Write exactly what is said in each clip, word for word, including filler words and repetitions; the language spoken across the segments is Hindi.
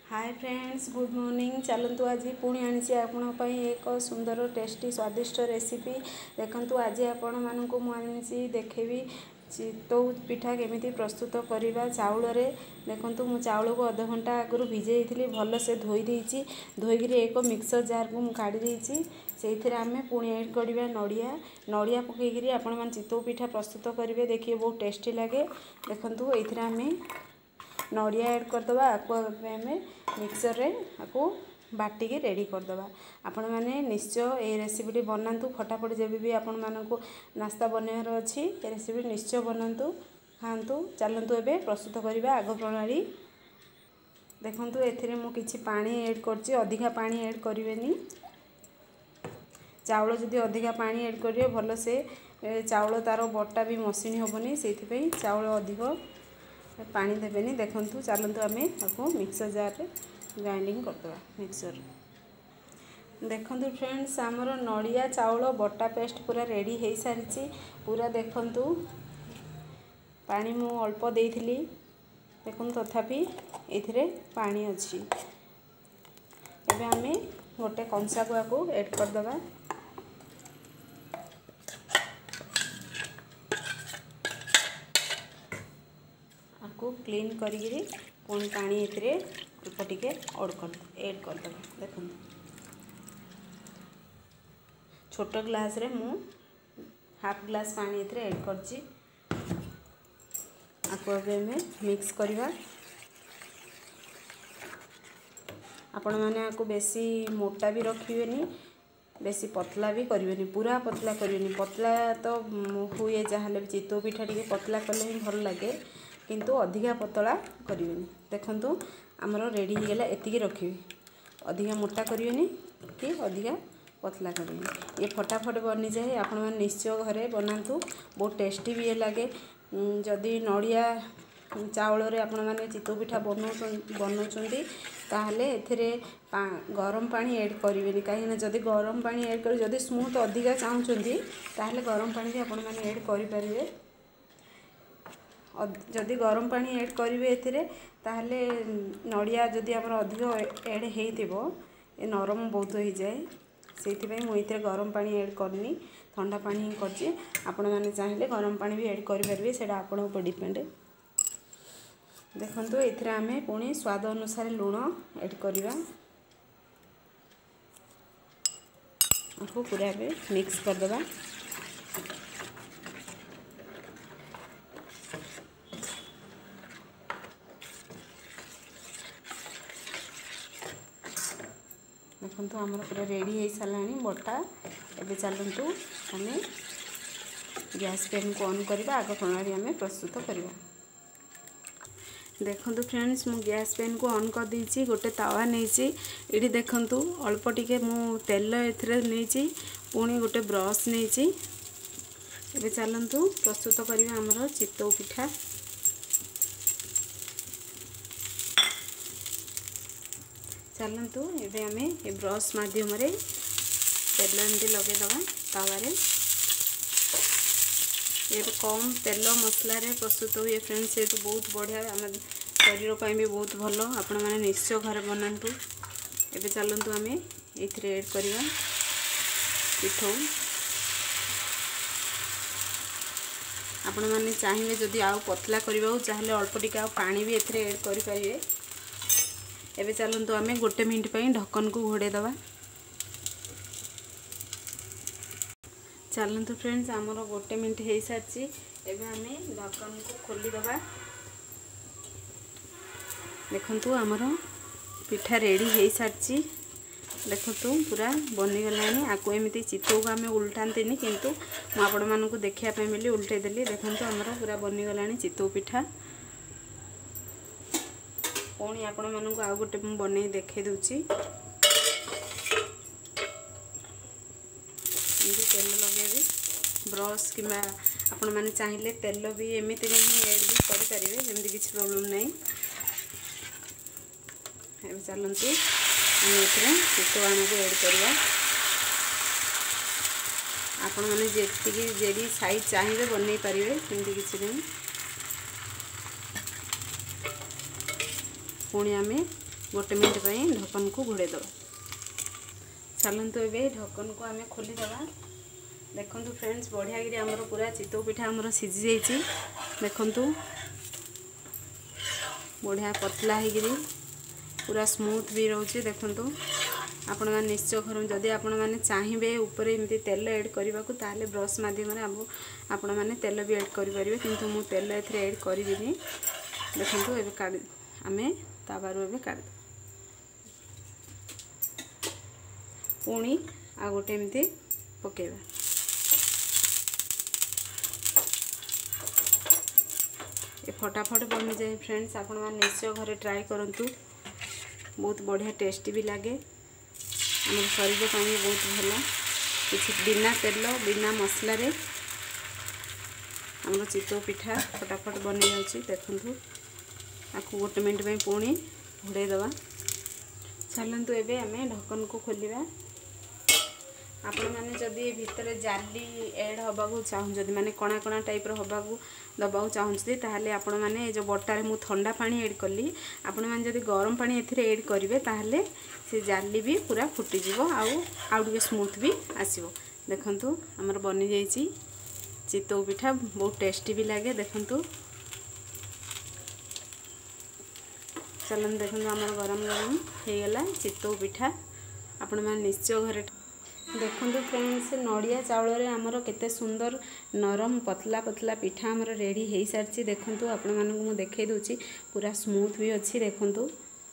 Hi friends, good morning. चलतु आज पुणी आनी आपण एक सुंदर टेस्टी स्वादिष्ट रेसिपी देखंतु। आज आपण मानक मुझे देखेबी चितौ पिठा केमिति प्रस्तुत करवा चाउल रे। देखंतु मु चाउल को आधा घंटा आगु भिजे थी, भल से धोई देछि। धोईकरी एक मिक्सर जार को मु काढ़ी देछि। से आमे पुणी ऐड करवा नड़िया नड़िया पकईकरी आपण मान चितौ पिठा प्रस्तुत करेंगे। देखिए बहुत टेस्टी लगे। देखंतु एथिरे आमे नड़िया ऐड करदे। आपको आमे मिक्सर रे आपको बाटिकी रेडी करदे। आपण मैंने निश्चय ये रेसिपी बनातु फटाफट। जब भी आपण मानक नास्ता बनवार अच्छी ये रेसिपी निश्चय बनातु, खातु। चलतु एबे प्रस्तुत करवा आग प्रणाली। देखंतु एथिरे मु किछि पानी ऐड करछि। अधिका पानी ऐड करिवेनी। चाउल जदि अधिका पानी ऐड करिवे भल से चाउल तार बटा भी मसिनी होबनी, सेथि चाउल अधिक पानी देवेनी। देखंतु चलतु आमे आपको मिक्सर जार रे ग्राइंडिंग करदे। मिक्सर देखंतु फ्रेंड्स, आमर नड़िया चाउल बटा पेस्ट पूरा रेडी हो सारी पूरा। देखंतु पानी मु अल्प देइथिली। देखंतु तथापि एथिरे पानी अछि। एबे आमे गोटे कंसा को ऐड करदे। आपको क्लीन करी पुणी पानी एथिरे अल्प टिके ऐड कर ऐड करदे। देखो छोट ग्लास रे मु हाफ ग्लास पानी एथिरे ऐड करछि। आपको अबे में मिक्स करवा। आपण माने आपको बेसी मोटा भी रखिवेनी, बेसी पतला भी करिवेनी। पूरा पतला करिवेनी। पतला तो हुए जहाँ चितौ पिठा टिके पतला कले ही भल लगे, किंतु अधिका पतला करिवेनी। देखंतु हमर रेडी हो गला। एतिकी रखिबे, अधिका मोटा करिवेनी कि अधिका पतला करिवेनी। ये फटाफट बनी जाए। आपण माने निश्चय घरे बनातु, बहुत टेस्टी भी लगे। जदि नड़िया चाउल रे आपण माने चितौ पिठा बनौ बनाउछंती ताहले एथिरे गरम पानी ऐड करिवेनी। काहे जदि गरम पानी ऐड कर जदि स्मूथ अधिका चाहउछंती ताहले गरम पानी भी आपण माने ऐड करि परिवे। जदि गरम पानी ऐड करेंगे एथिरे ताहले नड़िया जदि आमर अधिक ऐड हेइतिबो ए नरम बहुत हो जाए। से मुझे गरम पानी ऐड करनी, ठंडा पानी ही करछि। आपण माने चाहिले गरम पानी भी ऐड करि परिवे, सेटा आपण ऊपर डिपेंड। देखंतु एथिरे आमे पुणी स्वाद अनुसार लूण ऐड करवा। आपको पूरा बे मिक्स कर देबा। देखंतु हमर पूरा रेडी हो सारानी बटा। एबे चलतु आमे गैस पेन को ऑन करवा। आग प्रणाली आमे प्रस्तुत करवा। देखंतु फ्रेंड्स, मु गैस पेन को ऑन कर देछि। गोटे तावा नेछि। एठी देखंतु अल्प टिके मु तेल एथरे नेछि। पुणी गोटे ब्रश नेछि। एबे चलतु प्रस्तुत करवा हमर चितौ पिठा। चलतु एबे आमे ए ब्रश माध्यम रे तेल एमती लगे दबा तावारे। ये कम तेल मसला रे प्रस्तुत हुए फ्रेंड्स। ये तो बहुत बढ़िया, आम शरीर पर भी बहुत भल। आपण माने निश्चय घर बनातु। एबे चलतु आमे एथिरे ऐड करवा पिठौ। आपण माने चाहिए जदि आउ पतला करबा चाहले अल्प टिके आउ पानी भी एथिरे ऐड करि परिवे। एबे चलतु आमे गोटे मिनट पई ढक्कन को घोड़े दबा। चलतु फ्रेंड्स, आमर गोटे मिनट हो सारी। एबे आमे ढक्कन को खोली दबा। देखंतु आमर पिठा रेडी हो सारी। देखंतु पूरा बनी गलानी। आको एमिति चितौ को आमे उल्टांतीनी, किंतु मु आपण मानकु देखिया पे मिली उल्टे देली। देखंतु आमर पूरा बनी गलानी चितौ पिठा। पुणी आपण मानकु आ गोटे बनै देखे दूची। तेल लगे ब्रश कि आपण मैंने चाहिए तेल भी एमती नहीं ऐड भी करेंगे, जमी किसी प्रोब्लेम नहीं। चलतु आम ए चितौ आम को ऐड करवा। आपण मैंने जी जेडी साइज चाहिए बनई पारे, सेमती किसी नहीं। पुणी आमे गोटे मिनिट पर ढक्कन को घोड़े दबा। चलतु ए ढक्कन को आम खोलीदे। देखु फ्रेंड्स बढ़िया गिरी आमर पूरा चितौ पिठा आमर सीझी जाइए। देखु बढ़िया पतला होगी पूरा स्मूथ भी रोचे। देखु आपण मैंने निश्चय घर जदि आपण मैंने चाहिए ऊपर एमती तेल एड करने को ताले ब्रश मध्यम आपण मैंने तेल भी एड करेंगे, किंतु मु तेल एथरे एड करी। देखु ए का आम ताबारू ए काढ़ पुणी आ गोटे एमती पकेबा। ये फटाफट बनी जाए फ्रेंड्स, आपण मैंने निश्चय घरे ट्राई करूँ। बहुत बढ़िया टेस्टी भी लगे, आम शरीर पर भी बहुत भल। किसी बिना तेल बिना मसला आम चितौ पिठा फटाफट बनी जाऊँगी। देखु आपको गोटे मिनट में पुणी घोड़े दबा। चलतु एबे आम ढक्कन को खोलिबा। आपण मैंने जदि भितर जाली एड हवा चाहूँ, जदि मैंने कणा कणा टाइप हवा दबा चाहूँगी, ताहले आपण मैंने जो बटारे मु ठंडा पानी एड कली, आपण मैंने जदि गरम पानी एथिरे एड करेंगे ताहले से जाली भी पूरा फुटीजिव आउ आउ टिके स्मूथ भी आसीबो। देखंतु हमर बनी जाइए चितौ पिठा, बहुत टेस्टी भी लगे। देखंतु चलन देखो आमर गरम गरम हो गला चितौ पिठा। आपण मैंने निश्चय घरे देखु फ्रेंड्स नड़िया चाउल आमर केते सुंदर नरम पतला पतला पिठा आमर रेडी हो सारी। देखु आपण मानक मु देखे दूची पूरा स्मूथ भी अच्छी। देखु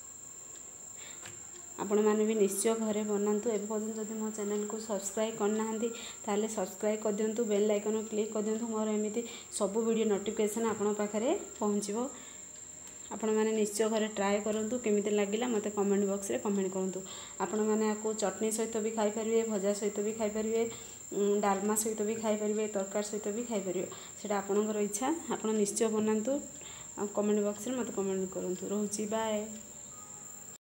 आपण मैंने भी निश्चय घरे बनातु। ए पर्यंत जब मो चैनल को सब्सक्राइब करना ताले सब्सक्राइब कर दिंतु, बेल आइकन क्लिक कर दिंतु। मोर एमती सब वीडियो नोटिफिकेशन आपण पाखरे पहुँचो। आपण मैंने निश्चय घरे ट्राए करूँ केमिति लगिला मते कमेंट बॉक्स रे कमेंट करूँ। आपण मैंने आपको चटनी सहित भी खाई पारिबे, भजा सहित भी खाई पारिबे, डालमा सहित भी खाई पारिबे, तरकार सहित भी खाई पारिबे। सेटा आपणकर इच्छा। आपण निश्चय बनातु। कमेंट बॉक्स रे मते कमेंट करूँ। रोची बाय।